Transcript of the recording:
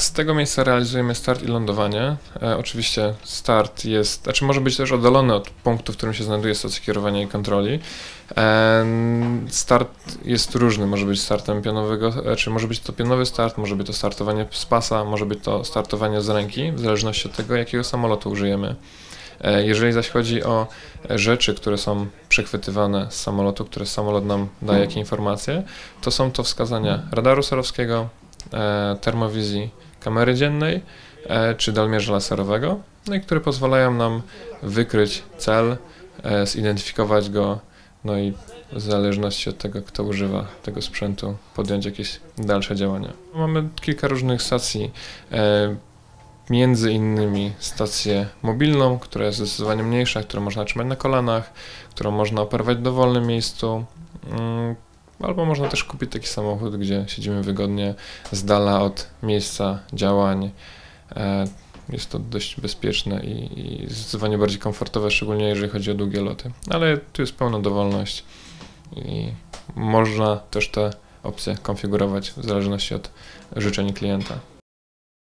Z tego miejsca realizujemy start i lądowanie. Oczywiście start jest, może być też oddalony od punktu, w którym się znajduje stacja kierowania i kontroli. Start jest różny, może być startem pionowego, może być to pionowy start, może być to startowanie z pasa, może być to startowanie z ręki, w zależności od tego, jakiego samolotu użyjemy. Jeżeli zaś chodzi o rzeczy, które są przechwytywane z samolotu, które samolot nam daje, jakie informacje, to są to wskazania radaru SAR-owskiego, termowizji, kamery dziennej czy dalmierza laserowego, no i które pozwalają nam wykryć cel, zidentyfikować go, no i w zależności od tego, kto używa tego sprzętu, podjąć jakieś dalsze działania. Mamy kilka różnych stacji, między innymi stację mobilną, która jest zdecydowanie mniejsza, którą można trzymać na kolanach, którą można operować w dowolnym miejscu, albo można też kupić taki samochód, gdzie siedzimy wygodnie z dala od miejsca działań. Jest to dość bezpieczne i zdecydowanie bardziej komfortowe, szczególnie jeżeli chodzi o długie loty. Ale tu jest pełna dowolność i można też te opcje konfigurować w zależności od życzeń klienta.